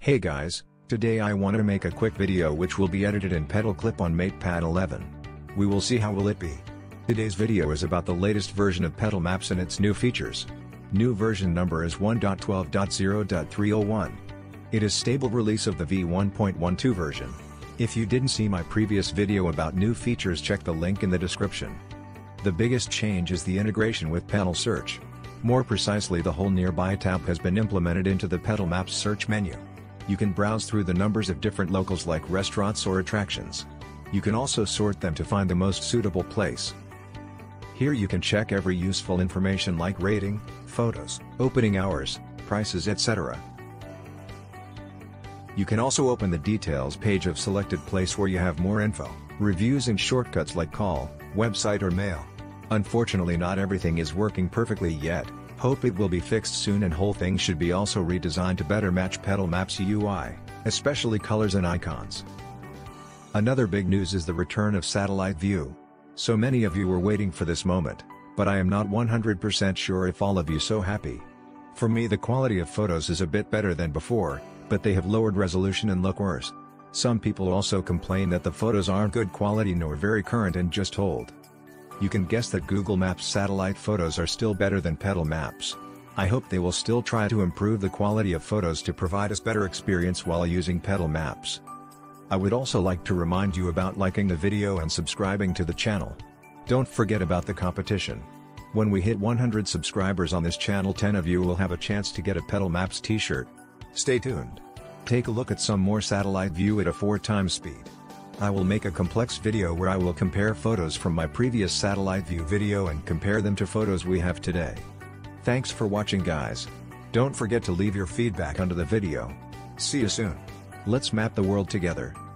Hey guys, today I want to make a quick video which will be edited in Petal Clip on MatePad 11. We will see how will it be. Today's video is about the latest version of Petal Maps and its new features. New version number is 1.12.0.301. It is stable release of the V1.12 version. If you didn't see my previous video about new features, check the link in the description. The biggest change is the integration with Petal Search. More precisely, the whole Nearby tab has been implemented into the Petal Maps search menu. You can browse through the numbers of different locals like restaurants or attractions. You can also sort them to find the most suitable place. Here you can check every useful information like rating, photos, opening hours, prices, etc. You can also open the details page of selected place where you have more info, reviews and shortcuts like call, website or mail. Unfortunately, not everything is working perfectly yet. Hope it will be fixed soon, and whole thing should be also redesigned to better match Petal Maps UI, especially colors and icons. Another big news is the return of satellite view. So many of you were waiting for this moment, but I am not 100% sure if all of you so happy. For me, the quality of photos is a bit better than before, but they have lowered resolution and look worse. Some people also complain that the photos aren't good quality nor very current and just old. You can guess that Google Maps satellite photos are still better than Petal Maps. I hope they will still try to improve the quality of photos to provide us better experience while using Petal Maps. I would also like to remind you about liking the video and subscribing to the channel. Don't forget about the competition. When we hit 100 subscribers on this channel, 10 of you will have a chance to get a Petal Maps t-shirt. Stay tuned. Take a look at some more satellite view at a 4x speed. I will make a complex video where I will compare photos from my previous satellite view video and compare them to photos we have today. Thanks for watching, guys. Don't forget to leave your feedback under the video. See you soon. Let's map the world together.